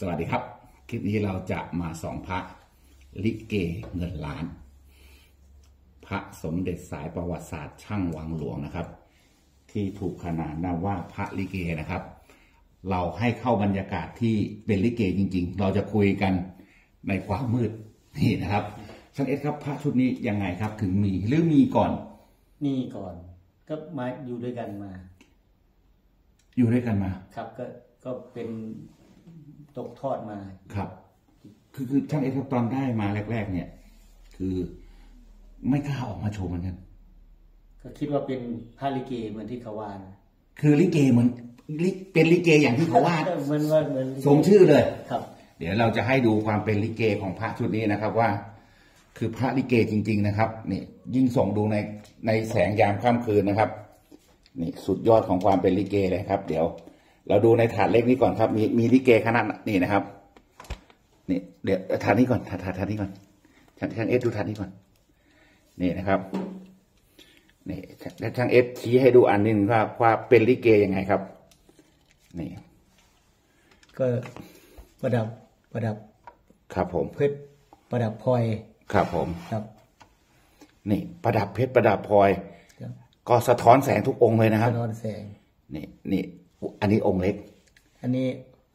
สวัสดีครับคลิปนี้เราจะมาส่องพระลิเกเงินล้านพระสมเด็จสายประวัติศาสตร์ช่างวังหลวงนะครับที่ถูกขนานนามว่าพระลิเกนะครับเราให้เข้าบรรยากาศที่เป็นลิเกจริงๆเราจะคุยกันในความมืดนี่นะครับช่างเอสครับพระชุดนี้ยังไงครับถึงมีหรือมีก่อนมีก่อนก็มาอยู่ด้วยกันมาอยู่ด้วยกันมาครับก็เป็นตกทอดมาครับคือช่างเอสครับตอนได้มาแรกๆเนี่ยคือไม่กล้าออกมาโชว์เหมือนกันก็คิดว่าเป็นพระลิเกเหมือนที่เขาว่าคือลิเกเหมือนเป็นลิเกอย่างที่เขาว่าเหมือนสมชื่อเลยครับเดี๋ยวเราจะให้ดูความเป็นลิเกของพระชุดนี้นะครับว่าคือพระลิเกจริงๆนะครับนี่ยิ่งส่องดูในแสงยามค่ำคืนนะครับนี่สุดยอดของความเป็นลิเกเลยครับเดี๋ยวเราดูในถาดเล็กนี้ก่อนครับมีลิเกขนาดนี่นะครับนี่เดี๋ยวถาดนี้ก่อนถาดนี้ก่อนช่างเอสดูถาดนี้ก่อนนี่นะครับนี่ช่างเอสชี้ให้ดูอันนึงว่าเป็นลิเกยังไงครับนี่ก็ประดับครับผมเพชรประดับพลอยครับผมครับนี่ประดับเพชรประดับพลอยก็สะท้อนแสงทุกองค์เลยนะครับสะท้อนแสงนี่อันนี้องค์เล็กอันนี้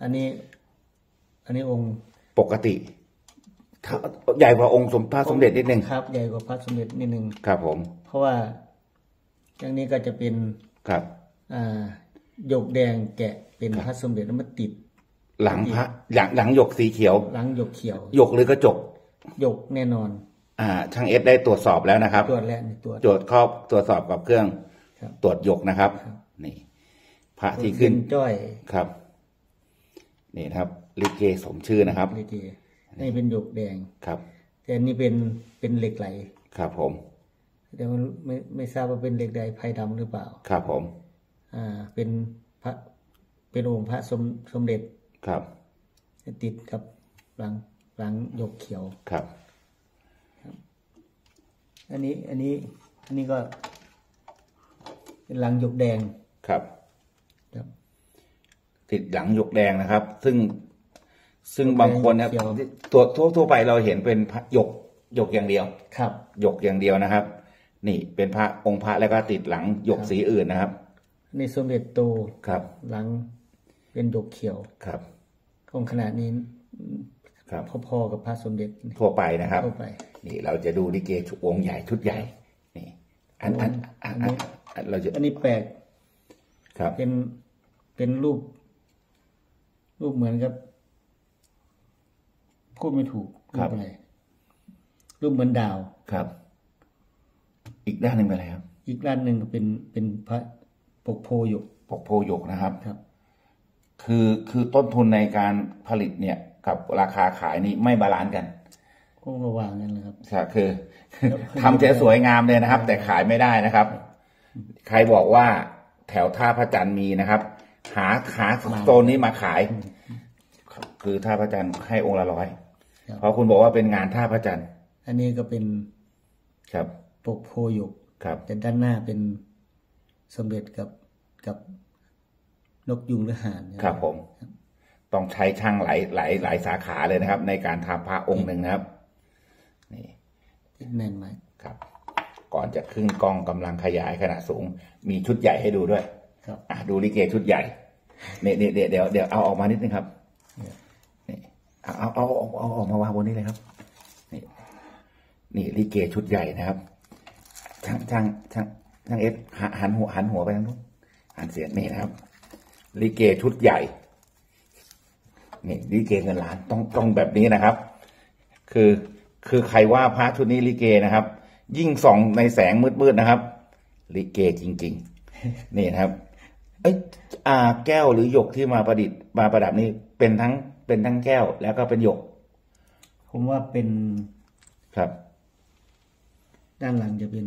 องค์ปกติใหญ่กว่าองค์พระสมเด็จนิดนึงครับใหญ่กว่าพระสมเด็จนิดนึงครับผมเพราะว่าอย่างนี้ก็จะเป็นครับหยกแดงแกะเป็นพระสมเด็จแล้วมาติดหลังพระหลังหยกสีเขียวหลังหยกเขียวหยกหรือกระจกหยกแน่นอนช่างเอสได้ตรวจสอบแล้วนะครับตรวจแล้วตรวจสอบกับเครื่องตรวจหยกนะครับนี่พระที่ขึ้นจ้อยครับนี่ครับลิเกสมชื่อนะครับลิเกนี่เป็นหยกแดงครับแต่อันนี้เป็นเหล็กไหลครับผมแต่มันไม่ทราบว่าเป็นเหล็กไหลไพดำหรือเปล่าครับผมเป็นพระเป็นองค์พระสมเด็จครับติดกับหลังหยกเขียวครับอันนี้ก็เป็นหลังหยกแดงครับติดหลังหยกแดงนะครับซึ่งบางคนเนี่ยตัวทั่วไปเราเห็นเป็นพระหยกอย่างเดียวครับหยกอย่างเดียวนะครับนี่เป็นพระองค์พระแล้วก็ติดหลังหยกสีอื่นนะครับนี่สมเด็จโตครับหลังเป็นหยกเขียวครับองค์ขนาดนี้ครับพอๆกับพระสมเด็จทั่วไปนะครับทั่วไปนี่เราจะดูลิเกองค์ใหญ่ชุดใหญ่นี่อันเราจะอันนี้แปลกครับเป็นรูปเหมือนกับพูดไม่ถูกรูปอะไรรูปเหมือนดาวครับอีกด้านหนึ่งเป็นอะไรครับอีกด้านหนึ่งเป็นพระปกโพหยกนะครับครับคือต้นทุนในการผลิตเนี่ยกับราคาขายนี่ไม่บาลานซ์กันคงระวางกันนะครับคือทำจะสวยงามเลยนะครับแต่ขายไม่ได้นะครับใครบอกว่าแถวท่าพระจันทร์มีนะครับหาโซนนี้มาขายคือท่าพระจันทร์ให้องค์ละ100เพราะคุณบอกว่าเป็นงานท่าพระจันทร์อันนี้ก็เป็นครับปกโพหยกครับแต่ด้านหน้าเป็นสมเด็จกับนกยุงหรือห่านครับผมต้องใช้ช่างหลายสาขาเลยนะครับในการทำพระองค์หนึ่งนะครับนี่แน่นไหมครับก่อนจะขึ้นกล้องกำลังขยายขนาดสูงมีชุดใหญ่ให้ดูด้วยครับดูลิเกชุดใหญ่เนี่ยเดี๋ยวเอาออกมานิดนึงครับนี่เอาออกมาวางบนนี้เลยครับนี่ลิเกชุดใหญ่นะครับช่างเอสหันหัวไปทางนู้นหันเสียงนี่นะครับลิเกชุดใหญ่นี่ลิเกเงินล้านต้องแบบนี้นะครับคือใครว่าพระชุดนี้ลิเกนะครับยิ่งส่องในแสงมืดๆนะครับลิเกจริงๆนี่นะครับแก้วหรือหยกที่มาประดับนี่เป็นทั้งแก้วแล้วก็เป็นหยกผมว่าเป็นครับด้านหลังจะเป็น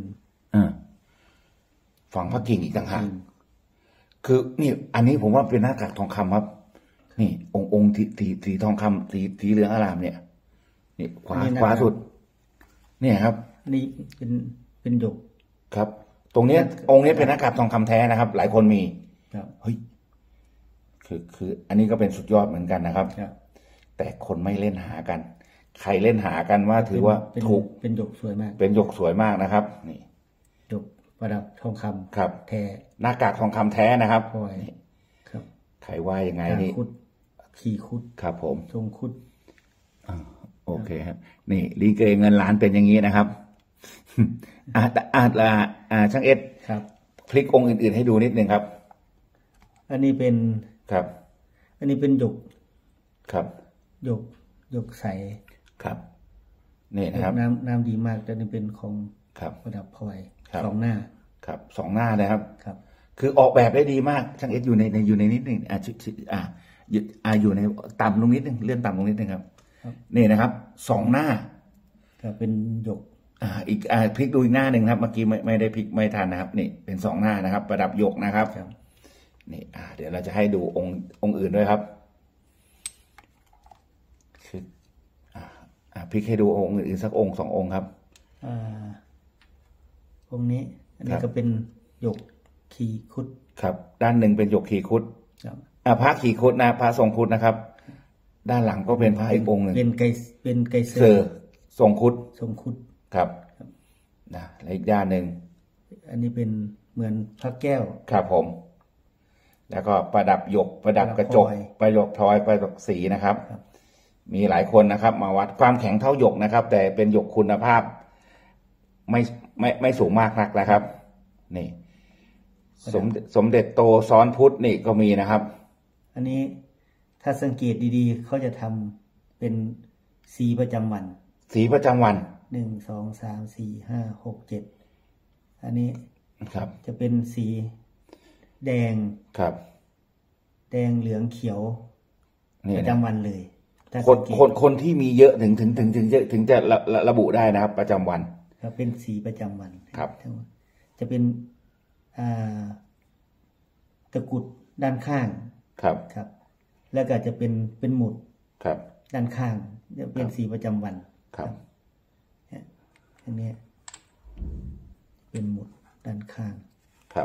ฝังพระกิ่งอีกต่างหากคือนี่อันนี้ผมว่าเป็นหน้ากากทองคำครับนี่องค์สีทองคำสีเหลืองอร่ามเนี่ยนี่ขวาสุดเนี่ยครับนี่เป็นหยกครับตรงนี้องค์นี้เป็นหน้ากากทองคำแท้นะครับหลายคนมีครับเฮ้ยคืออันนี้ก็เป็นสุดยอดเหมือนกันนะครับแต่คนไม่เล่นหากัน ใครเล่นหากันว่าถือว่าถูกเป็นหยกสวยมากเป็นหยกสวยมากนะครับนี่หยกประดับทองคำครับแท้หน้ากากทองคำแท้นะครับครับใครว่ายังไงนี่ขี่คุดครับผมทรงคุดโอเคครับนี่ลิเกเงินล้านเป็นอย่างนี้นะครับช่างเอ็ดครับพลิกองค์อื่นๆให้ดูนิดนึงครับอันนี้เป็นครับอันนี้เป็นหยกครับหยกใสครับนี่นะครับน้ำดีมากแต่นี่เป็นของประดับพลอยสองหน้าครับสองหน้านะครับครับคือออกแบบได้ดีมากช่างเอ็ดอยู่ในนิดนึงอยู่ในต่ำลงนิดนึงเลื่อนต่ำลงนิดนึงครับนี่นะครับสองหน้าครับเป็นหยกอีกพลิกดูอีกหน้าหนึ่งครับเมื่อกี้ไม่ได้พลิกไม่ทันนะครับนี่เป็นสองหน้านะครับประดับหยกนะครับนี่เดี๋ยวเราจะให้ดูองค์อื่นด้วยครับคือพลิกให้ดูองค์อื่นสักองค์สององค์ครับองค์นี้อันนี้ก็เป็นหยกขีคุดครับด้านหนึ่งเป็นหยกขีคุดพระขีคุดนะพระทรงคุดนะครับด้านหลังก็เป็นพระอีกองค์หนึ่งเป็นไกเซอร์ทรงคุดครับนะและอีกด้านหนึ่งอันนี้เป็นเหมือนพระแก้วครับผมแล้วก็ประดับหยกประดับกระจกประดับพลอยประดับสีนะครับมีหลายคนนะครับมาวัดความแข็งเท่าหยกนะครับแต่เป็นหยกคุณภาพไม่สูงมากนักนะครับนี่สมเด็จโตซ้อนพุทธนี่ก็มีนะครับอันนี้ถ้าสังเกตดีๆเขาจะทำเป็นสีประจำวัน1 2 3 4 5 6 7อันนี้ครับจะเป็นสีแดงครับแดงเหลืองเขียวประจำวันเลยคนที่มีเยอะถึงจะระบุได้นะครับประจำวันครับเป็นสีประจำวันครับจะเป็นตะกุดด้านข้างครับแล้วก็จะเป็นหมุดครับด้านข้างจะเป็นสีประจำวันครับอันนี้เป็นหมุดด้านข้างครับ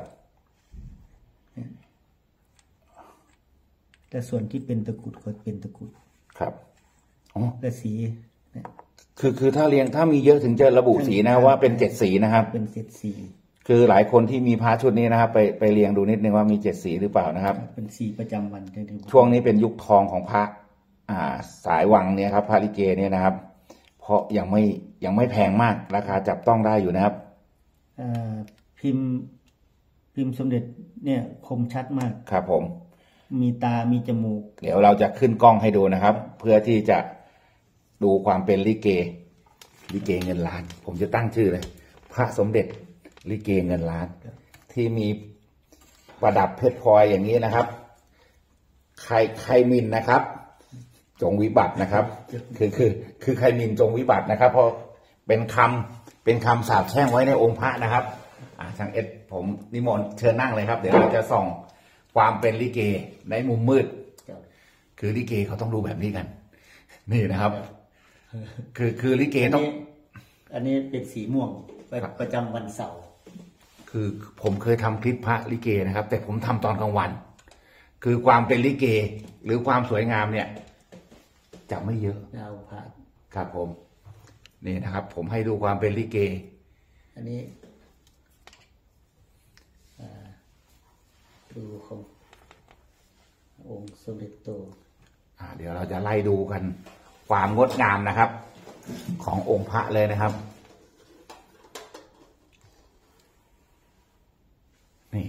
แต่ส่วนที่เป็นตะกุดก็เป็นตะกุดครับและสีคือถ้าเรียงถ้ามีเยอะถึงจะระบุสีนะว่าเป็น7สีนะครับเป็น7สีคือหลายคนที่มีพระชุดนี้นะครับไปเรียงดูนิดนึงว่ามี7สีหรือเปล่านะครับเป็นสีประจำวันช่วงนี้เป็นยุคทองของพระสายวังเนี่ยครับพระลิเกเนี่ยนะครับเพราะยังไม่แพงมากราคาจับต้องได้อยู่นะครับพิมพ์สมเด็จเนี่ยคมชัดมากครับผมมีตามีจมูกเดี๋ยวเราจะขึ้นกล้องให้ดูนะครับเพื่อที่จะดูความเป็นลิเกเงินล้านผมจะตั้งชื่อเลยพระสมเด็จลิเกเงินล้านที่มีประดับเพชรพลอยอย่างนี้นะครับใครมินนะครับจงวิบัตินะครับคือใครมินจงวิบัตินะครับเพราะเป็นคำสาปแช่งไว้ในองค์พระนะครับช่างเอ็ดผมนิมนต์เชิญนั่งเลยครับเดี๋ยวเราจะส่องความเป็นลิเกในมุมมืดคือลิเกเขาต้องดูแบบนี้กันนี่นะครับคือลิเกต้องอันนี้เป็นสีม่วงประจำวันเสาร์คือผมเคยทำคลิปพระลิเกนะครับแต่ผมทำตอนกลางวันคือความเป็นลิเกหรือความสวยงามเนี่ยจะไม่เยอะครับผมนี่นะครับผมให้ดูความเป็นลิเกอันนี้ดูขององค์สมเด็จโตเดี๋ยวเราจะไล่ดูกันความงดงามนะครับขององค์พระเลยนะครับนี่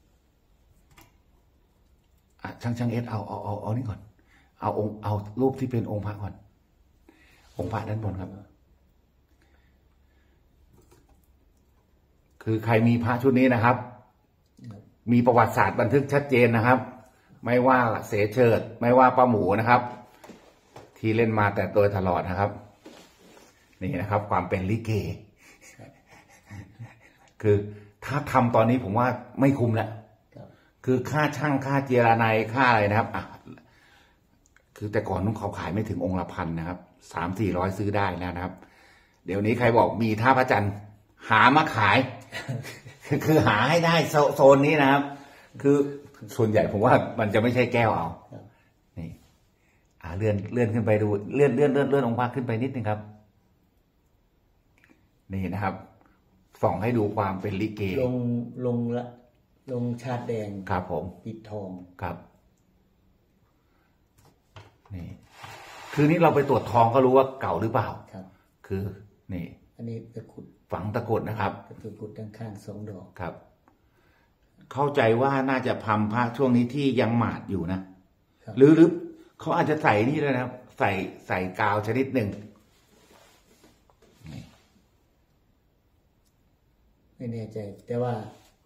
ช่างเอสเอานี่ก่อนเอารูปที่เป็นองค์พระก่อนองค์พระด้านบนครับคือใครมีพระชุดนี้นะครับมีประวัติศาสตร์บันทึกชัดเจนนะครับไม่ว่าเสเฉิดไม่ว่าป้าหมูนะครับที่เล่นมาแต่โดยตลอดนะครับนี่นะครับความเป็นลิเกคือถ้าทำตอนนี้ผมว่าไม่คุ้มแล้วคือค่าช่างค่าเจรไนค่าอะไรนะครับคือแต่ก่อนเขาขายไม่ถึงองค์ละ1,000นะครับ300-400ซื้อได้แล้วนะครับเดี๋ยวนี้ใครบอกมีท่าพระจันทร์หามาขายคือหาให้ได้โซนนี้นะครับคือส่วนใหญ่ผมว่ามันจะไม่ใช่แก้วเอานี่เลื่อนขึ้นไปดูเลื่อนองค์พระขึ้นไปนิดนึงครับนี่นะครับส่องให้ดูความเป็นลิเกลงชาดแดงครับผมปิดทองครับนี่คือนี้เราไปตรวจทองก็รู้ว่าเก่าหรือเปล่าครับคือนี่อันนี้ตะกุดฝังตะกุดนะครับตะกุดด้านข้าง2 ดอกครับเข้าใจว่าน่าจะพำพระช่วงนี้ที่ยังหมาดอยู่นะหรือเขาอาจจะใส่นี่เลยนะครับใส่กาวชนิดหนึ่งไม่แน่ใจแต่ว่า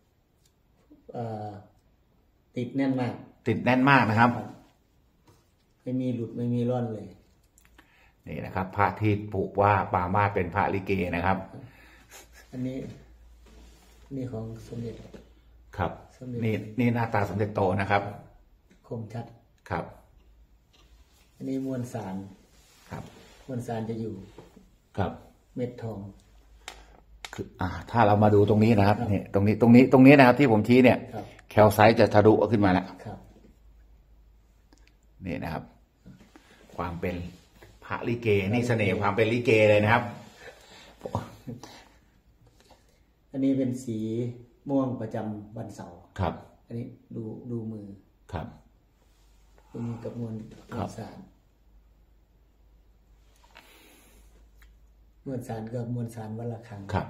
ติดแน่นมากนะครับไม่มีหลุดไม่มีร่อนเลยนี่นะครับพระที่ปลูกว่าปามาเป็นพระลิเกนะครับอันนี้ของสมเด็จครับนี่หน้าตาสมเด็จโตนะครับคมชัดครับอันนี้มวลสารครับมวลสารจะอยู่ครับเม็ดทองคือถ้าเรามาดูตรงนี้นะครับนี่ตรงนี้นะครับที่ผมชี้เนี่ยแคลไซต์จะทะลุขึ้นมาแล้วนี่นะครับความเป็นพระลิเกนี่เสน่ห์ความเป็นลิเกเลยนะครับอันนี้เป็นสีม่วงประจำวันเสาร์ครับอันนี้ดูมือครับมือกับมวลสารมวลสารกับมวลสารวันละครั้งครับ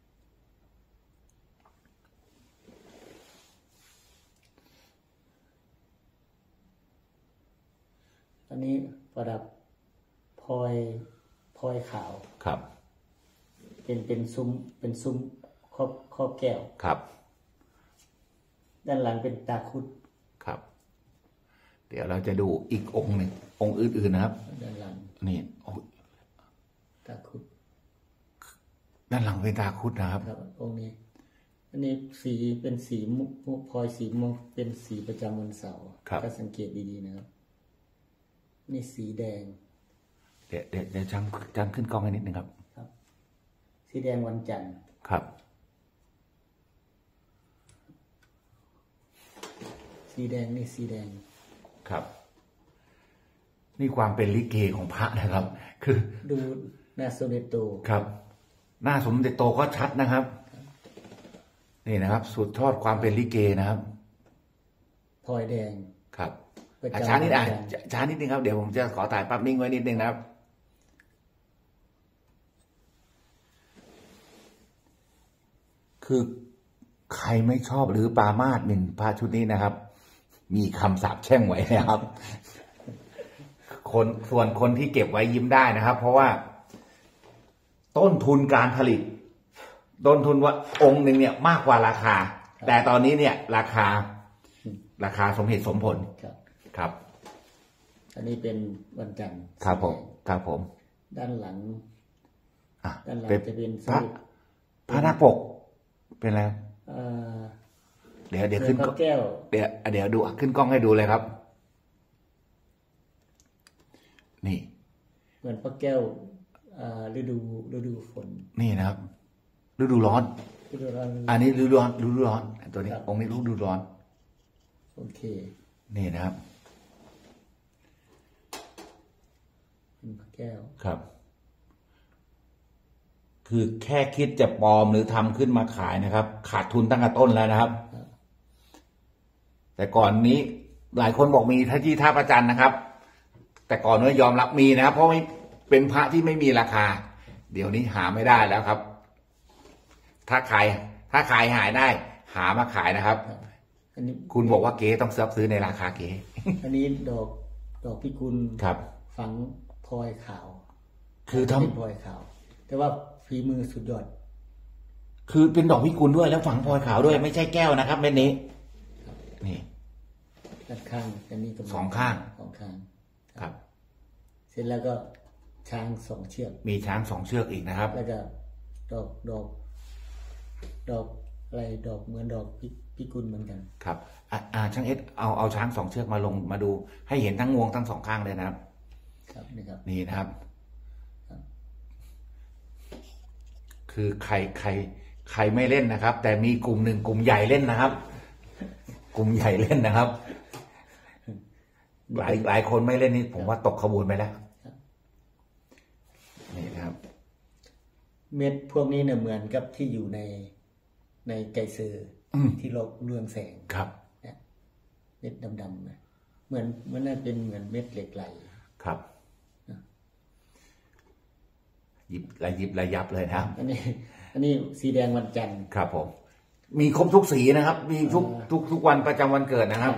อันนี้ประดับพลอยขาวครับเป็นซุ้มครอบแก้วครับด้านหลังเป็นตาคุดครับเดี๋ยวเราจะดูอีกองค์หนึ่งองค์อื่นๆนะครับด้านหลังนี่ตาคุดด้านหลังเป็นตาคุดนะครับองค์นี้อันนี้สีเป็นสีมุกพลอยสีม่วงเป็นสีประจำวันเสาร์ถ้าสังเกตดีๆนะครับนี่สีแดงเดี๋ยวจังขึ้นกล้องให้นิดนึงครับสีแดงวันจันทร์ครับสีแดงนี่สีแดงครับนี่ความเป็นลิเกของพระนะครับ คือดูหน้าสมเด็จโตครับหน้าสมเด็จโตก็ชัดนะครับนี่นะครับสุดทอดความเป็นลิเกนะครับพลอยแดงครับช้านิดช้านิดนึงครับเดี๋ยวผมจะขอถ่ายภาพนิ่งไว้นิดนึงนะครับคือใครไม่ชอบหรือปามาสหมิ่นพระชุดนี้นะครับมีคำสาปแช่งไว้นะครับส่วนคนที่เก็บไว้ยิ้มได้นะครับเพราะว่าต้นทุนการผลิตต้นทุนว่าองค์หนึ่งเนี่ยมากกว่าราคาแต่ตอนนี้เนี่ยราคาสมเหตุสมผลครับอันนี้เป็นวันจันทร์ครับผมด้านหลังจะเป็นพระหน้าปกเป็นอะไรเดี๋ยวขึ้นแก้วเดี๋ยวดูขึ้นกล้องให้ดูเลยครับนี่เหมือนพระแก้วฤดูฝนนี่นะครับฤดูร้อนอันนี้ฤดูร้อนตัวนี้องค์นี้ฤดูร้อนโอเคนี่นะครับเป็นพระแก้วครับคือแค่คิดจะปลอมหรือทำขึ้นมาขายนะครับขาดทุนตั้งแต่ต้นแล้วนะครับแต่ก่อนนี้หลายคนบอกมีที่ท่าประจันนะครับแต่ก่อนนี้ยอมรับมีนะครับเพราะเป็นพระที่ไม่มีราคาเดี๋ยวนี้หาไม่ได้แล้วครับถ้าขายหายได้หามาขายนะครับอันนี้คุณบอกว่าเก๋ต้องซื้อในราคาเก๋อันนี้ดอกพิกุลครับฝังพลอยขาวคือทำพลอยขาวแต่ว่าฝีมือสุดยอดคือเป็นดอกพิกุลด้วยแล้วฝังพลอยขาวด้วยไม่ใช่แก้วนะครับเม็ดนี้นี่ด้านข้างอันนี้สองข้างครับเสร็จแล้วก็ช้าง2 เชือกมีช้าง2 เชือกอีกนะครับแล้วก็ดอกอะไรดอกเหมือนดอกพิกุลเหมือนกันครับช่างเอสเอาช้าง2 เชือกมาลงมาดูให้เห็นทั้งงวงทั้ง2 ข้างเลยนะครับนี่นะครับคือใครไม่เล่นนะครับแต่มีกลุ่มหนึ่งกลุ่มใหญ่เล่นนะครับกลุ่มใหญ่เล่นนะครับหลายคนไม่เล่นนี่ผมว่าตกขบวนไปแล้วนี่ครับเม็ดพวกนี้เนี่ยเหมือนกับที่อยู่ในไกเซอร์ที่เราเรืองแสงครับเม็ดดำๆนะเหมือนน่าเป็นเหมือนเม็ดเหล็กไหลครับหยิบระยับเลยนะครับอันนี้สีแดงวันจันทร์ครับผมมีครบทุกสีนะครับมีทุกวันประจำวันเกิดนะครับ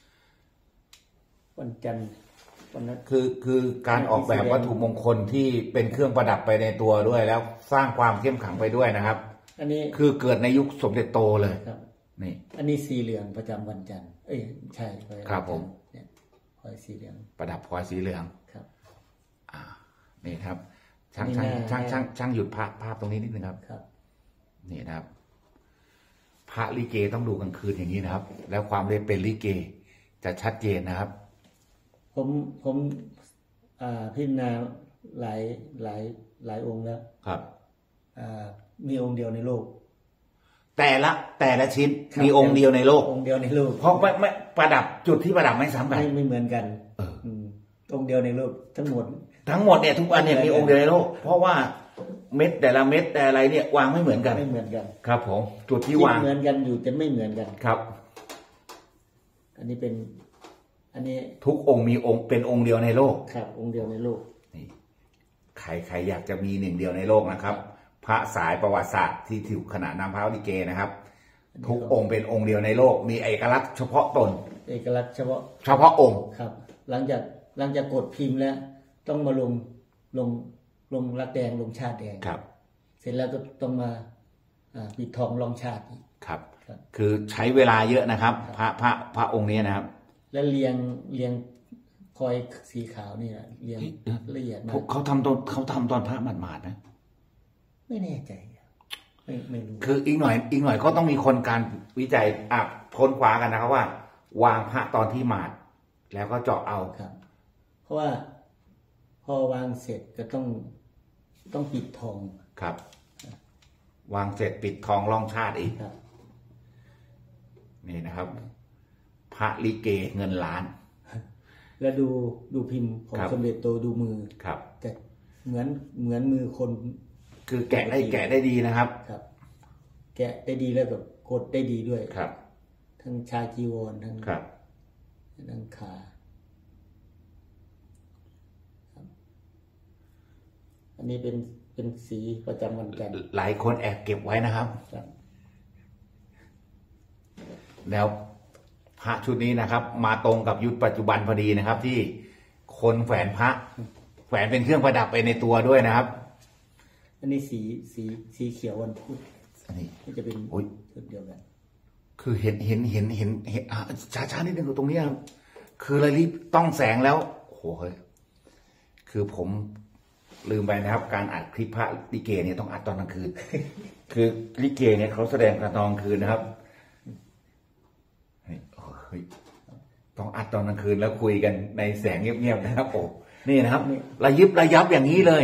วันจันทร์วันนั้นคือการออกแบบวัตถุมงคลที่เป็นเครื่องประดับไปในตัวด้วยแล้วสร้างความเข้มขลังไปด้วยนะครับอันนี้คือเกิดในยุคสมเด็จโตเลยนี่อันนี้สีเหลืองประจำวันจันทร์ใช่ครับผมเนี่ยพลอยสีเหลืองประดับพลอยสีเหลืองครับนี่ครับช่างหยุดภาพตรงนี้นิดนึงครับนี่นะครับพระลิเกต้องดูกลางคืนอย่างนี้นะครับแล้วความเป็นลิเกจะชัดเจนนะครับผมพิจารณาหลายองค์แล้วครับมีองค์เดียวในโลกแต่ละชิ้นมีองค์เดียวในโลกองค์เดียวในโลกเพราะไม่ประดับจุดที่ประดับไม่ซ้ำกันไม่เหมือนกันองค์เดียวในโลกทั้งหมดเนี่ยทุกอันเนี่ยมีองค์เดียวในโลกเพราะว่าเม็ดแต่ละเม็ดแต่อะไรเนี่ยวางไม่เหมือนกันครับผมจุดที่วางเหมือนกันอยู่แต่ไม่เหมือนกันครับอันนี้ทุกองค์มีองค์เป็นองค์เดียวในโลกครับองค์เดียวในโลกนี่ใครอยากจะมีหนึ่งเดียวในโลกนะครับพระสายประวัติศาสตร์ที่ถูกขนานนามพระลิเกนะครับทุกองค์เป็นองค์เดียวในโลกมีเอกลักษณ์เฉพาะตนเอกลักษณ์เฉพาะองค์ครับหลังจากกดพิมพ์แล้วต้องมาลงรักแดงลงชาติแดงครับเสร็จแล้วก็ต้องมาปิดทองรองชาติอีกครับคือใช้เวลาเยอะนะครับพระองค์นี้นะครับและเรียงพลอยสีขาวนี่เรียงละเอียดมากเขาทำตอนพระหมาดๆนะไม่แน่ใจไม่รู้คืออีกหน่อยก็ต้องมีคนการวิจัยค้นคว้ากันนะครับว่าวางพระตอนที่หมาดแล้วก็เจาะเอาครับเพราะว่าพอวางเสร็จก็ต้องปิดทองครับวางเสร็จปิดทองร่องชาติอีกนี่นะครับพระลิเกเงินล้านแล้วดูพิมพ์ของสมเด็จโตดูมือครับแต่เหมือนมือคนคือแกะได้ดีนะครับครับแกะได้ดีแล้วแบบกดได้ดีด้วยครับทั้งชาจีวรทั้งขาอันนี้เป็นสีประจำวันจันทร์หลายคนแอบเก็บไว้นะครับแล้วพระชุดนี้นะครับมาตรงกับยุคปัจจุบันพอดีนะครับที่คนแขวนพระแขวนเป็นเครื่องประดับไปในตัวด้วยนะครับอันนี้สีเขียววันพุธอันนี้จะเป็นชุดเดียวกันคือเห็นช้านิดนึงตรงนี้คืออะไรรีบต้องแสงแล้วโอ้โหคือผมลืมไปนะครับการอัดคลิปพระลิเกเนี่ยต้องอัดตอนกลางคืนคือลิเกเนี่ยเขาแสดงตอนกลางคืนนะครับต้องอัดตอนกลางคืนแล้วคุยกันในแสงเงียบๆนะครับโอ้นี่นะครับระยับอย่างนี้เลย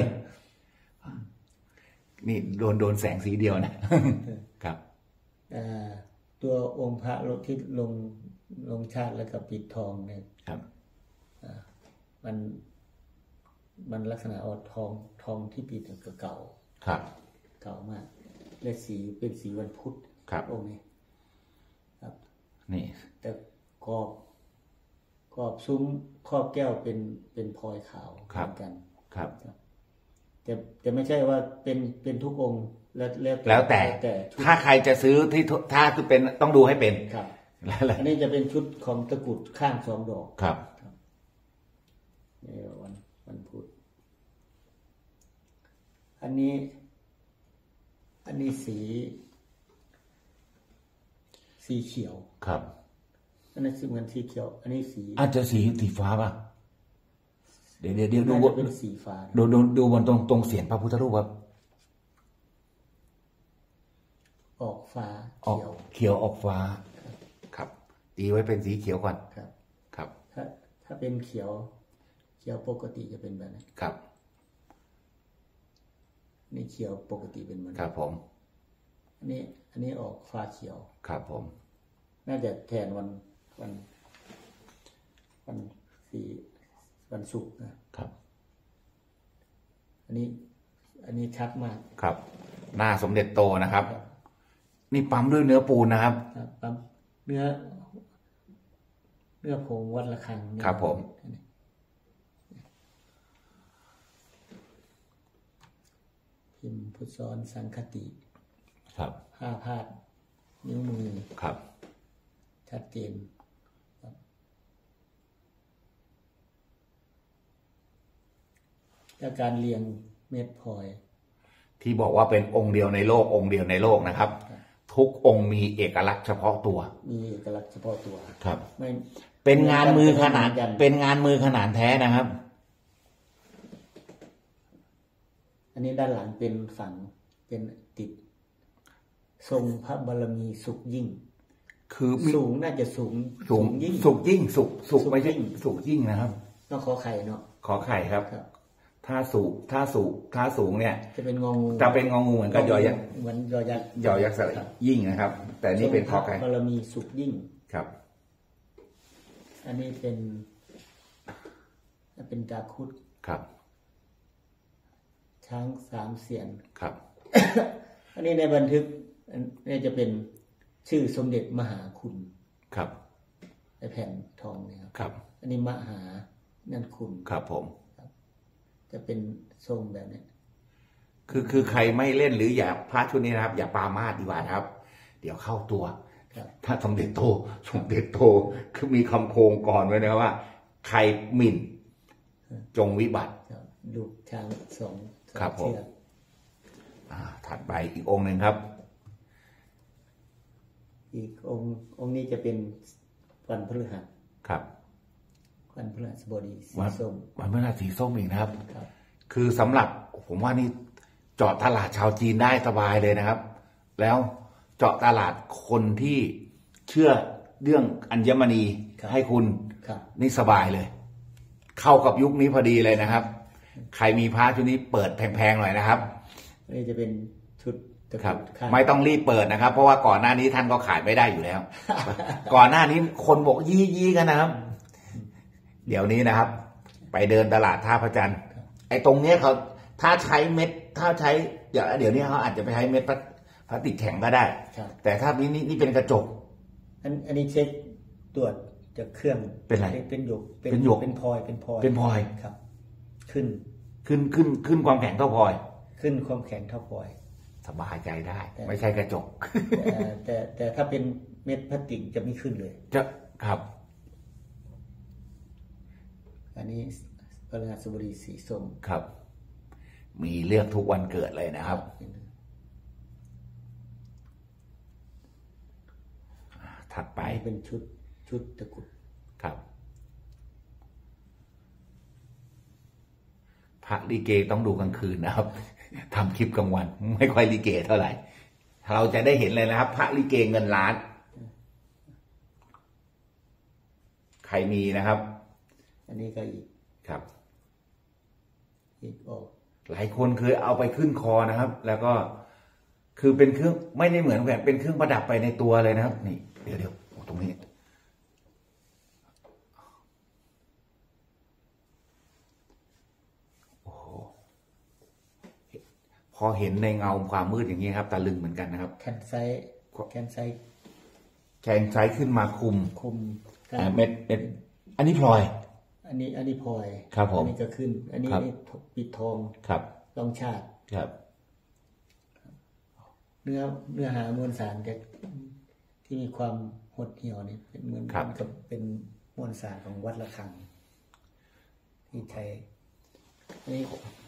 นี่โดนแสงสีเดียวนะครับตัวองค์พระที่ลงชาติแล้วก็ปิดทองเนี่ยครับมันลักษณะทองที่ปิดก็เก่าครับเก่ามากและสีเป็นสีวันพุธองค์นี้ครับนี่แต่กรอบซุ้มครอบแก้วเป็นพลอยขาวเหมือนกันครับแต่ไม่ใช่ว่าเป็นทุกองค์แล้วแต่ถ้าใครจะซื้อที่ถ้าคือเป็นต้องดูให้เป็นครับอันนี้จะเป็นชุดของตะกุดข้าง2 ดอกครับนี่วันพุธอันนี้สีเขียวครับอันนั้นเหมือนสีเขียวอันนี้สีอาจจะสีฟ้าป่ะเดี๋ยวดูเป็นสีฟ้าดูบนตรงเสียงพระพุทธรูปครับออกฟ้าเขียวออกฟ้าครับตีไว้เป็นสีเขียวก่อนครับถ้าเป็นเขียวปกติจะเป็นแบบนี้ครับนี่เขียวปกติเป็นมันครับผมอันนี้ออกฟ้าเขียวครับผมน่าจะแทนวันสีวันศุกร์นะครับอันนี้ชัดมากครับ หน้าสมเด็จโตนะครับ นี่ปั๊มด้วยเนื้อปูนนะครับปั๊มเนื้อผงวัดระฆังครับผมพิมพ์พุทธซ้อนสังคติครับผ้าพาดนิ้วมือครับชัดเจนและการเรียงเม็ดพลอยที่บอกว่าเป็นองค์เดียวในโลกองค์เดียวในโลกนะครับทุกองค์มีเอกลักษณ์เฉพาะตัวมีเอกลักษณ์เฉพาะตัวครับเป็นงานมือขนาดเป็นงานมือขนาดแท้นะครับอันนี้ด้านหลังเป็นฝังเป็นติดทรงพระบารมีสุขยิ่งคือสูงน่าจะสูงยิ่งสุขยิ่งสุขไม่ใช่สุขยิ่งนะครับต้องขอไข่เนาะขอไข่ครับถ้าสูงเนี่ยจะเป็นงองูเหมือนกับยอยักษ์เหมือนยอยักษ์สระยิ่งนะครับแต่นี่เป็นขอไข่บารมีสุขยิ่งครับอันนี้เป็นดาคุดครับช้าง3 เสียนครับอันนี้ในบันทึกนี่จะเป็นชื่อสมเด็จมหาคุณครับในแผ่นทองนี่ครับอันนี้มหานั่นคุณครับผมจะเป็นทรงแบบนี้คือใครไม่เล่นหรืออย่าพลาดชุดนี้นะครับอย่าปามาดดีกว่าครับเดี๋ยวเข้าตัวถ้าสมเด็จโตคือมีคำโครงก่อนไว้นะว่าใครหมิ่นจงวิบัติลูกช้าง2 ครับผมถัดไปอีกองค์หนึ่งครับอีกองค์นี้จะเป็นวันพฤหัสครับวันพฤหัสบดีสีส้มวันพฤหัสสีส้มอีกนะครับคือสำหรับผมว่านี่เจาะตลาดชาวจีนได้สบายเลยนะครับแล้วเจาะตลาดคนที่เชื่อเรื่องอัญมณีให้คุณนี่สบายเลยเข้ากับยุคนี้พอดีเลยนะครับใครมีพระชุดนี้เปิดแพงๆหน่อยนะครับนี่จะเป็นชุดครับไม่ต้องรีบเปิดนะครับเพราะว่าก่อนหน้านี้ท่านก็ขายไม่ได้อยู่แล้ว ก่อนหน้านี้คนบอกยี่กันนะครับเดี๋ยวนี้นะครับไปเดินตลาดท่าพระจันทร์ไอ้ตรงเนี้ยเขาถ้าใช้เม็ดถ้าใช้เดี๋ยวนี้เขาอาจจะไปใช้เม็ดพลาสติกแข็งก็ได้แต่ถ้านี่เป็นกระจกอันนี้เช็คตรวจจากเครื่องเป็นอะไรเป็นหยกเป็นพลอยครับขึ้นความแข็งเท่าพลอยขึ้นความแข็งเท่าพลอยสบายใจได้ไม่ใช่กระจกแต่ถ้าเป็นเม็ดพลาสติกจะไม่ขึ้นเลยจะครับอันนี้พฤหัสบดีสีส้มครับมีเลือกทุกวันเกิดเลยนะครับถัดไปเป็นชุดตะกุดครับพระลิเกต้องดูกลางคืนนะครับทำคลิปกลางวันไม่ค่อยลิเกเท่าไหร่เราจะได้เห็นเลยนะครับพระลิเกเงินล้านใครมีนะครับอันนี้ก็อีกครับอีกออกหลายคนเคยเอาไปขึ้นคอนะครับแล้วก็คือเป็นเครื่องไม่ได้เหมือนแหวนเป็นเครื่องประดับไปในตัวเลยนะครับนี่เดี๋ยวตรงนี้โอ้โหพอเห็นในเงาความมืดอย่างนี้ครับตะลึงเหมือนกันนะครับแขนซ้ายขึ้นมาคุมเม็ดอันนี้พลอยอันนี้พลอยครับผมอันนี้จะขึ้นอันนี้ปิดทองครับรองชาติครับเนื้อหามวลสารที่มีความหดเหี่ยวนี่เป็นเหมือนกับเป็นมวลสารของวัดระฆังที่ใช้นี่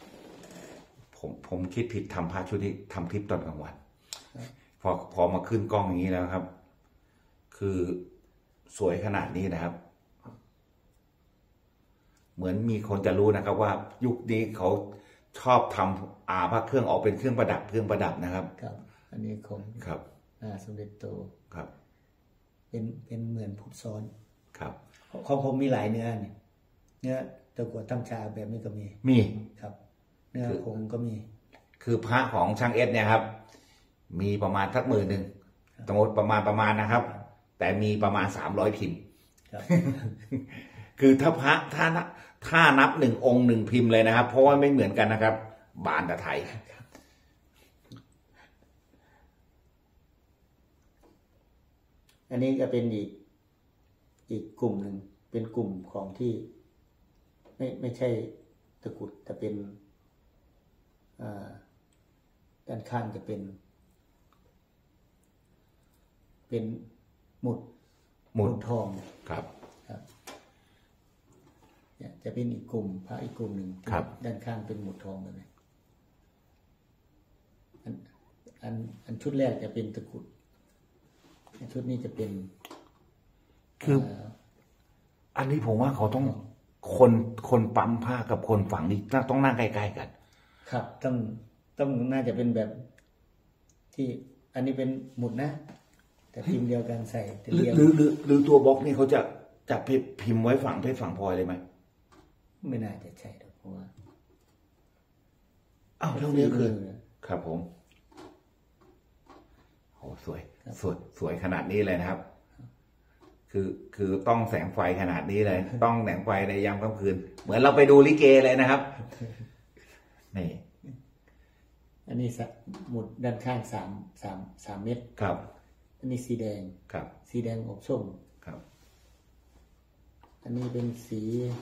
ผมคิดผิดทำพระชุดนี้ทำคลิปตอนกลางวันพอมาขึ้นกล้องอย่างนี้แล้วครับคือสวยขนาดนี้นะครับเหมือนมีคนจะรู้นะครับว่ายุคนี้เขาชอบทำพระเครื่องออกเป็นเครื่องประดับนะครับครับอันนี้ของครับสมเด็จโตครับเป็นเหมือนพุทธซ้อนครับของผมมีหลายเนื้อเนี่ยเนื้อตะกั่วตั้งชาแบบนี้ก็มีครับเนื้อคงก็มีคือพระของช่างเอสเนี่ยครับมีประมาณสัก10,000สมมติประมาณนะครับแต่มีประมาณ300 พิมพ์คือถ้าพระถ้านับ1 องค์ 1 พิมพ์เลยนะครับ เพราะว่าไม่เหมือนกันนะครับ บานกับไทยอันนี้ก็เป็นอีกกลุ่มหนึ่งเป็นกลุ่มของที่ไม่ใช่ตะกุดแต่เป็นด้านข้างจะเป็นหมุดทองครับเนี่ยจะเป็นอีกกลุ่มพระอีกกลุ่มหนึ่งครับด้านข้างเป็นหมุดทองเลยอันชุดแรกจะเป็นตะกุดชุดนี้จะเป็นคืออันนี้ผมว่าเขาต้องคนปั๊มผ้ากับคนฝังนี่ต้องนั่งใกล้ๆกันครับต้องน่าจะเป็นแบบที่อันนี้เป็นหมุดนะแต่พิมพ์เดียวกันใส่หรือตัวบล็อกนี่เขาจะพิมพ์ไว้ฝั่งเพชรฝั่งพลอยเลยไหมไม่น่าจะใช่เพราะว่าอ้าวเรื่องนี้คือครับผมโอ้สวยขนาดนี้เลยนะครับคือต้องแสงไฟขนาดนี้เลยต้องแสงไฟในยามค่ำคืนเหมือนเราไปดูลิเกเลยนะครับนี่อันนี้หมุดด้านข้าง3 เม็ดครับอันนี้สีแดงครับสีแดงออกส้มครับอันนี้เป็นสี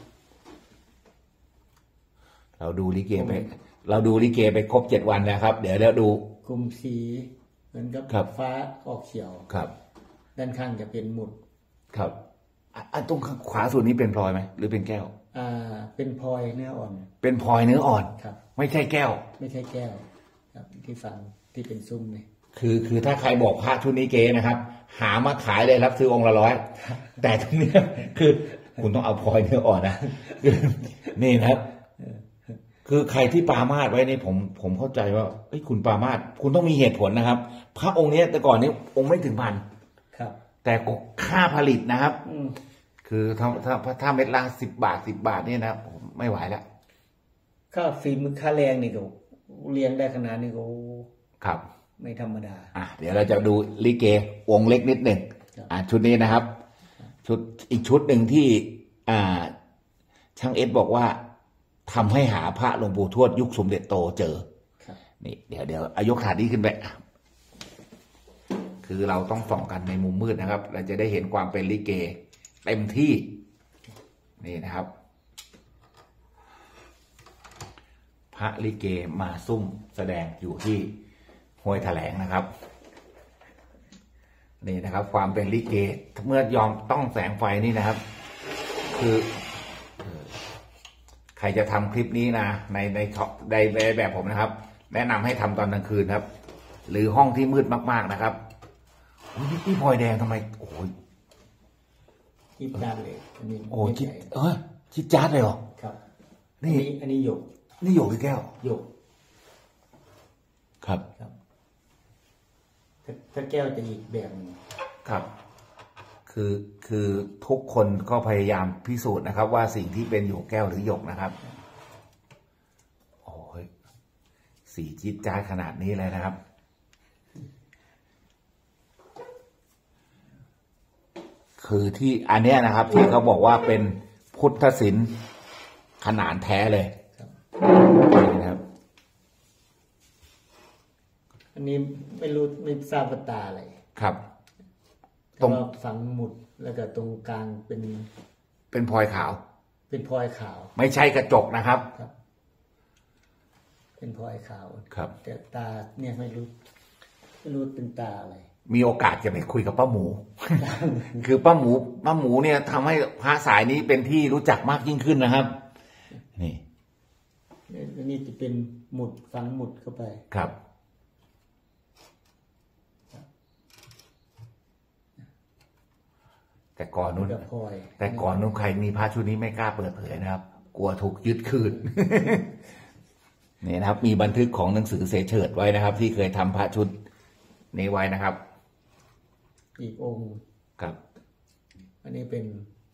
เราดูลิเกไปครบ7 วันแล้วครับ เดี๋ยวดูกลุ่มสีเหมือนกับฟ้าออกเขียวครับด้านข้างจะเป็นหมุดครับตรงขวาสุดนี้เป็นพลอยไหมหรือเป็นแก้วเป็นพลอยเนื้ออ่อนเป็นพลอยเนื้ออ่อนครับไม่ใช่แก้วไม่ใช่แก้วครับที่ฟังที่เป็นซุ้มนี่คือถ้าใครบอกพระชุดนี้เก๋นะครับหามาขายเลยรับซื้อองค์ละ100แต่ตรงนี้คือคุณต้องเอาพลอยเนื้ออ่อนนะนี่นะครับคือใครที่ปามาสไว้นี่ผมเข้าใจว่าคุณปามาสคุณต้องมีเหตุผลนะครับพระองค์นี้แต่ก่อนนี้องค์ไม่ถึง1,000 ครับแต่ค่าผลิตนะครับคือถ้าเม็ดละ10 บาทเนี่ยนะไม่ไหวแล้วค่าฝีมือค่าแรงนี่ก็เลี้ยงได้ขนาดนี้ก็ครับไม่ธรรมดาเดี๋ยวเราจะดูลิเกองค์เล็กนิดหนึ่งชุดนี้นะครับอีกชุดหนึ่งที่ช่างเอสบอกว่าทำให้หาพระหลวงปู่ทวดยุคสมเด็จโตเจอนี่เดี๋ยวอายกถาดนี้ขึ้นไปคือเราต้องส่องกันในมุมมืดนะครับเราจะได้เห็นความเป็นลิเกเต็มที่นี่นะครับพระลิเกมาซุ่มแสดงอยู่ที่ห้วยแถลงนะครับนี่นะครับความเป็นลิเกเมื่อยอมต้องแสงไฟนี่นะครับคือใครจะทำคลิปนี้นะในแบบผมนะครับแนะนำให้ทำตอนกลางคืนครับหรือห้องที่มืดมากๆนะครับนี่พลอยแดงทำไมโอ้ยจิ๊บจานเลยอันนี้โอ้จิ๊บจานเลยเหรอครับนี่อันนี้หยกนี่หยกหรือแก้วหยกครับถ้าแก้วจะอีกแบบนึงครับคือทุกคนก็พยายามพิสูจน์นะครับว่าสิ่งที่เป็นหยกแก้วหรือหยกนะครับโอ้ยสีจิ๊บจานขนาดนี้เลยนะครับคือที่อันเนี้ยนะครับที่เขาบอกว่าเป็นพุทธศิลป์ขนาดแท้เลยนะครับอันนี้ไม่ทราบตาอะไรครับตรงฝังหมุดแล้วก็ตรงกลางเป็นพลอยขาวเป็นพลอยขาวไม่ใช่กระจกนะครับเป็นพลอยขาวครับแต่ตาเนี่ยไม่รู้เป็นตาอะไรมีโอกาสจะไปคุยกับป้าหมู คือป้าหมูเนี่ยทำให้พระสายนี้เป็นที่รู้จักมากยิ่งขึ้นนะครับนี่จะเป็นหมุดฝังหมุดเข้าไปครับแต่ก่อนนู้นใครมีพระชุดนี้ไม่กล้าเปิดเผยนะครับกลัวถูกยึดคืน นี่นะครับมีบันทึกของหนังสือเสเฉิดไว้นะครับที่เคยทำพระชุดนี้ไว้นะครับอีกองค์ครับอันนี้เป็น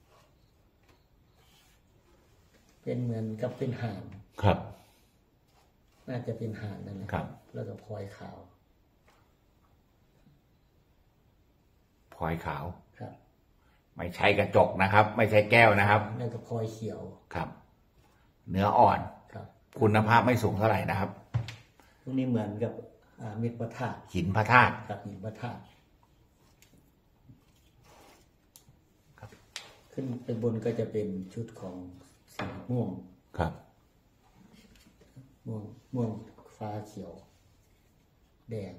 เหมือนกับเป็นห่านครับน่าจะเป็นห่านนั่นแหละครับแล้วก็พลอยขาวพลอยขาวครับไม่ใช่กระจกนะครับ ไม่ใช่แก้วนะครับแล้วก็พลอยเขียวครับ เนื้ออ่อนครับคุณภาพไม่สูงเท่าไหร่นะครับตรงนี้เหมือนกับเม็ดพระธาตุหินพระธาตุครับหินพระธาตุขึ้นไปบนก็จะเป็นชุดของสีม่วงครับม่วงฟ้าเขียวแดง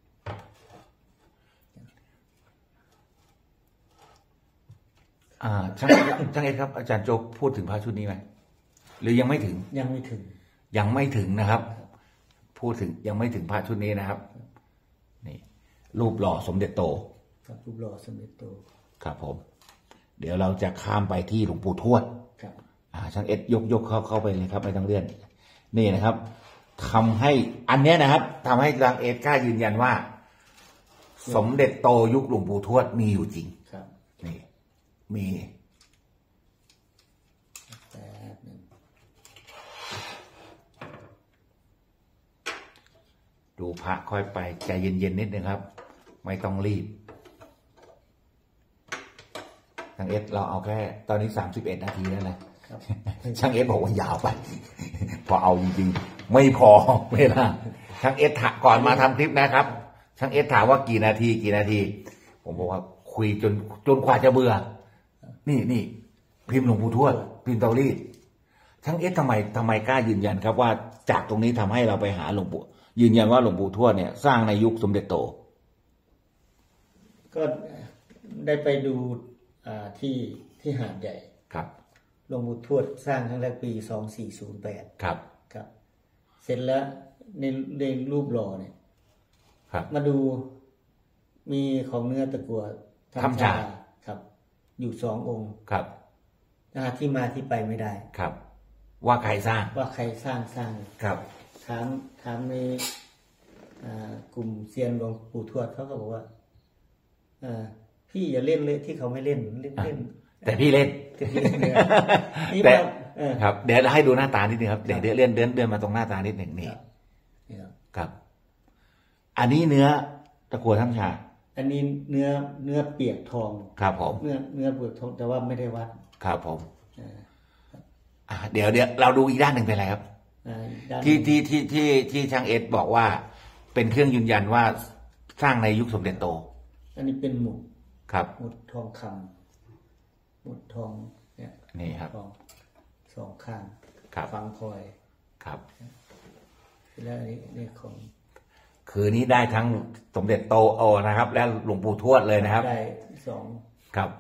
ช่างเอ็ดครับอาจารย์โจ๊กพูดถึงพระชุดนี้ไหมหรือยังไม่ถึงนะครับ พูดถึงยังไม่ถึงพระชุดนี้นะครับนี่รูปหล่อสมเด็จโตครับรูปหล่อสมเด็จโตครับผมเดี๋ยวเราจะข้ามไปที่หลวงปู่ทวดครับช่างเอ็ดยกเข้าไปเลยครับไม่ต้องเลื่อนนี่นะครับทำให้อันเนี้ยนะครับทำให้ช่างเอ็ดกล้ายืนยันว่าสมเด็จโตยุคหลวงปู่ทวดมีอยู่จริงครับนี่มีดูพระค่อยไปใจเย็นๆนิดนึงครับไม่ต้องรีบช่างเอสเราเอาแค่ตอนนี้31 นาทีแล้วนะช่างเอสบอกว่ายาวไปพอเอาจริงๆไม่พอเวลาช่างเอสก่อนมาทำคลิปนะครับช่างเอสถามว่ากี่นาทีผมบอกว่าคุยจนกว่าจะเบื่อนี่พิมพ์หลวงปู่ทวดพิมพ์เตารีดช่างเอสทำไมกล้ายืนยันครับว่าจากตรงนี้ทำให้เราไปหาหลวงปู่ยืนยันว่าหลวงปู่ทวดเนี่ยสร้างในยุคสมเด็จโตก็ได้ไปดูที่หาดใหญ่ครับหลวงปู่ทวดสร้างครั้งแรกปี2408 ครับเสร็จแล้วในรูปหล่อเนี่ยมาดูมีของเนื้อตะกั่วธรรมชาครับอยู่2 องค์ครับที่มาที่ไปไม่ได้ครับว่าใครสร้างครับถามในกลุ่มเซียนหลวงปู่ทวดเขาก็บอกว่าพี่อย่าเล่นเลยที่เขาไม่เล่นแต่พี่เล่นแต่ครับเดี๋ยวให้ดูหน้าตานิดนึงครับเดี๋ยวเดินมาตรงหน้าตานิดหนึ่งนี่ครับอันนี้เนื้อตะกั่วธรรมชาอันนี้เนื้อเปียกทองครับผมเนื้อเปียกทองแต่ว่าไม่ได้วัดครับผมเดี๋ยวเราดูอีกด้านหนึ่งเป็นอะไรครับที่ช่างเอสบอกว่าเป็นเครื่องยืนยันว่าสร้างในยุคสมเด็จโตอันนี้เป็นหมุดครับหมุดทองคำหมุดทองเนี่ยนี่ครับ 2 ข้างฝังพลอยครับแล้วอันนี้ของคือนี้ได้ทั้งสมเด็จโตนะครับและหลวงปู่ทวดเลยนะครับได้2 ครับ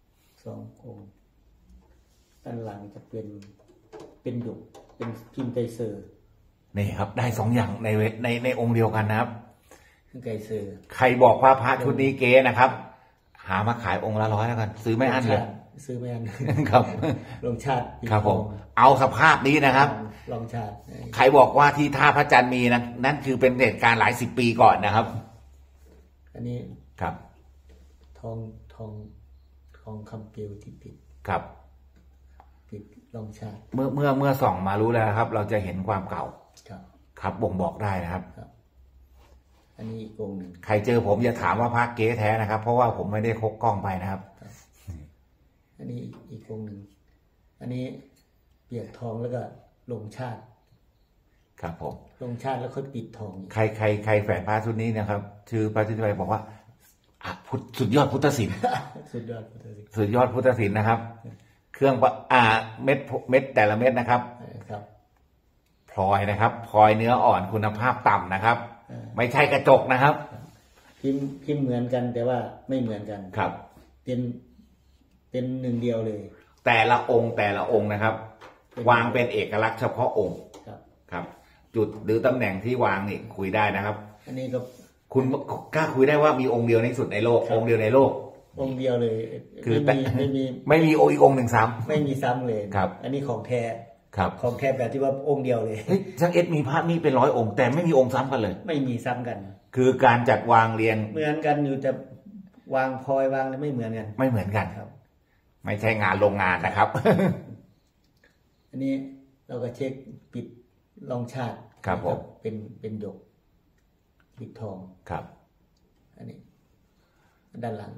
2 องค์ด้านหลังจะเป็นหยกเป็นพิมพ์ไกเซอร์นี่ครับได้2 อย่างในองค์เดียวกันนะครับไกเซอร์ใครบอกว่าพระชุดนี้เก๋นะครับหามาขายองค์ละ100แล้วกันซื้อไม่อั้นเลยซื้อไม่อั้นครับลงชาติครับผมเอาสภาพนี้นะครับลงชาติใครบอกว่าที่ท่าพระจันทร์มีนะนั่นคือเป็นเหตุการณ์หลาย10 ปีก่อนนะครับอันนี้ครับทองคำเปลวที่ปิดครับปิดลงชาติเมื่อส่องมารู้แล้วครับเราจะเห็นความเก่าครับบ่งบอกได้นะครับอันนี้อีกองค์หนึ่งใครเจอผมอย่าถามว่าพระเก๊แท้นะครับเพราะว่าผมไม่ได้พกกล้องไปนะครับอันนี้อีกองค์หนึ่งอันนี้เปียกทองแล้วก็ลงชาติครับผมลงชาติแล้วเขาปิดทองใครแฝงพระชุดนี้นะครับชื่อพระชุดนี้บอกว่าสุดยอดพุทธศิลป์สุดยอดพุทธศิลป์นะครับเครื่องเม็ดแต่ละเม็ดนะครับพลอยนะครับพลอยเนื้ออ่อนคุณภาพต่ำนะครับไม่ใช่กระจกนะครับพิมพ์เหมือนกันแต่ว่าไม่เหมือนกันครับเป็นหนึ่งเดียวเลยแต่ละองค์นะครับวางเป็นเอกลักษณ์เฉพาะองค์ครับจุดหรือตำแหน่งที่วางนี่คุยได้นะครับอันนี้ก็คุณกล้าคุยได้ว่ามีองค์เดียวในสุดในโลกองค์เดียวในโลกองค์เดียวเลยคือไม่มีอีกองค์หนึ่งซ้ำไม่มีซ้ำเลยครับอันนี้ของแท้ครับของแท้แบบที่ว่าองค์เดียวเลยช่างเอสมีพระนี่เป็น100 องค์แต่ไม่มีองค์ซ้ำกันเลยไม่มีซ้ำกันคือการจัดวางเรียงเหมือนกันอยู่แต่วางพลอยวางไม่เหมือนกันไม่เหมือนกันครับไม่ใช่งานโรงงานนะครับอันนี้เราก็เช็คปิดรองชาติครับผมเป็นหยกปิดทองครับอันนี้ด้านหลัง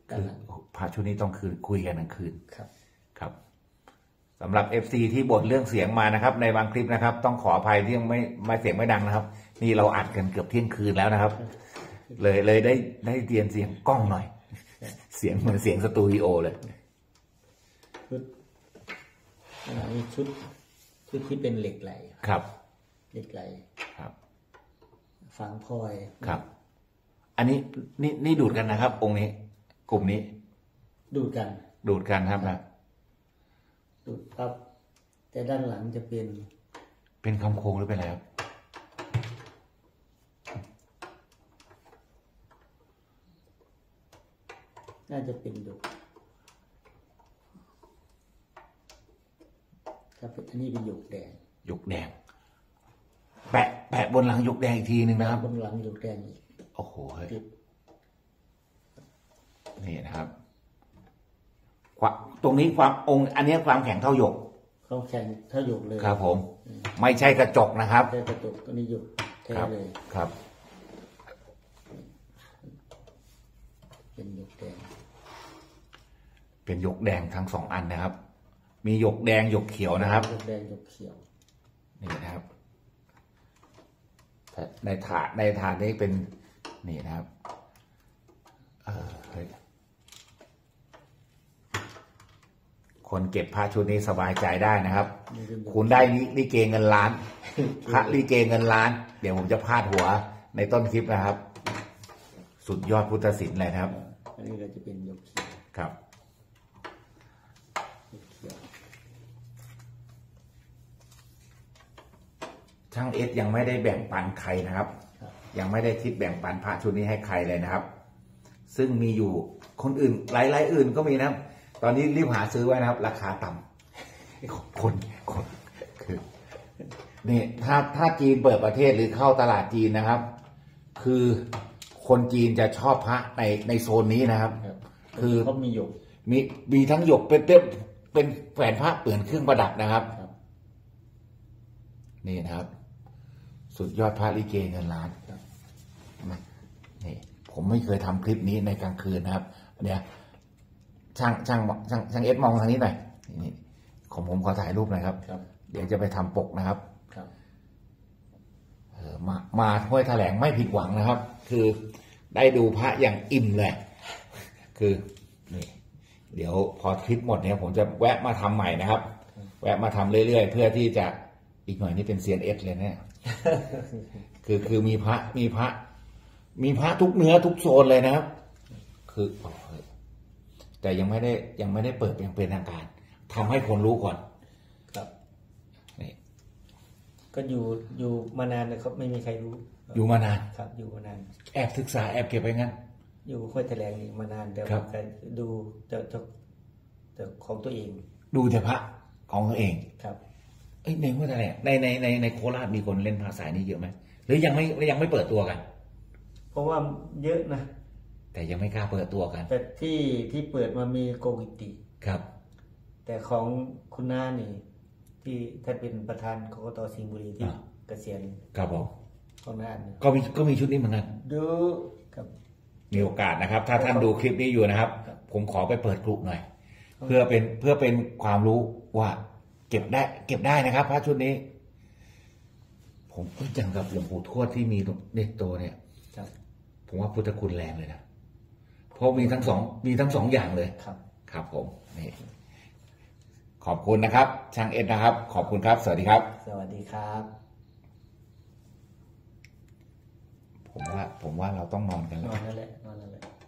คือพระชุดนี้ต้องคุยกันกลางคืนครับครับสำหรับ FC ที่บ่นเรื่องเสียงมานะครับในบางคลิปนะครับต้องขออภัยที่ไม่เสียงไม่ดังนะครับนี่เราอัดกันเกือบเที่ยงคืนแล้วนะครับเลยได้เรียนเสียงกล้องหน่อยเสียงเหมือนเสียงสตูดิโอเลยนี่ชุดที่เป็นเหล็กไหลครับเหล็กไหลครับฝังพลอยครับอันนี้นี่ดูดกันนะครับองค์นี้กลุ่มนี้ดูดกันครับนะดูดครับแต่ด้านหลังจะเป็นคำโครงหรือเป็นอะไรครับน่าจะเป็นหยกครับอันนี้เป็นหยกแดงแปะบนหลังหยกแดงอีกทีหนึ่งนะครับบนหลังหยกแดงอีกโอ้โหนี่นะครับตรงนี้ความองค์อันนี้ความแข็งเท่าหยกความแข็งเท่าหยกเลยครับผมไม่ใช่กระจกนะครับไม่ใช่กระจกตัวนี้หยกแท้เลยครับเป็นหยกแดงทั้งสองอันนะครับมีหยกแดงหยกเขียวนะครับหยกแดงหยกเขียวนี่นะครับในถาดนี้เป็นนี่นะครับคนเก็บพระชุดนี้สบายใจได้นะครับคุณได้ลิเกเงินล้านพระลิเกเงินล้านเดี๋ยวผมจะพาดหัวในต้นคลิปนะครับสุดยอดพุทธศิลป์เลยนะครับอันนี้ก็จะเป็นหยกเขียวครับช่างเอสยังไม่ได้แบ่งปันใครนะครับยังไม่ได้คิดแบ่งปันพระชุดนี้ให้ใครเลยนะครับซึ่งมีอยู่คนอื่นหลายอื่นก็มีนะครับตอนนี้รีบหาซื้อไว้นะครับราคาต่ำคนคือนี่ถ้าจีนเปิดประเทศหรือเข้าตลาดจีนนะครับคือคนจีนจะชอบพระในโซนนี้นะครับคือเขามีหยกมีทั้งหยกเป็นแหวนพระเปลือนเครื่องประดับนะครับนี่นะครับสุดยอดพระลิเกเงินล้านนี่ผมไม่เคยทำคลิปนี้ในกลางคืนนะครับเนี่ยช่างเอสมองทางนี้หน่อยนี่ของผมขอถ่ายรูปหน่อยครับเดี๋ยวจะไปทำปกนะครับมาห้วยแถลงไม่ผิดหวังนะครับคือได้ดูพระอย่างอิ่มเลยคือนี่เดี๋ยวพอคลิปหมดเนี่ยผมจะแวะมาทำใหม่นะครับแวะมาทำเรื่อยๆเพื่อที่จะอีกหน่อยนี่เป็นเซียนเอสเลยเนี่ยคือมีพระทุกเนื้อทุกโซนเลยนะครับคือแต่ยังไม่ได้เปิดอย่างเป็นทางการทำให้คนรู้ก่อนครับนี่ก็อยู่มานานเลยครับไม่มีใครรู้อยู่มานานครับอยู่มานานแอบศึกษาแอบเก็บไว้งั้นอยู่ห้วยแถลงนี่มานานแต่ดูแต่ของตัวเองดูแต่พระของตัวเองครับในห้วยแถลงในโคราชมีคนเล่นพระสายนี้เยอะไหมหรือยังไม่เปิดตัวกันเพราะว่าเยอะนะแต่ยังไม่กล้าเปิดตัวกันแต่ที่เปิดมามีโกวิติครับแต่ของคุณน้านี่ที่ท่านเป็นประธานกกต.สิงห์บุรีที่เกษียณครับผมของน้าก็มีชุดนี้เหมือนกันดูครับมีโอกาสนะครับถ้าท่านดูคลิปนี้อยู่นะครับผมขอไปเปิดกลุ่มหน่อยเพื่อเป็นความรู้ว่าเก็บได้นะครับพระชุดนี้ผมก็จังกับหลวงปู่ทวดที่มีเด็กโตเนี่ยผมว่าพุทธคุณแรงเลยนะเพราะมีทั้งสองอย่างเลยครับผมนี่ขอบคุณนะครับช่างเอ็ดนะครับขอบคุณครับสวัสดีครับสวัสดีครับผมว่าเราต้องนอนกันแล้วนอนนั่นแหละ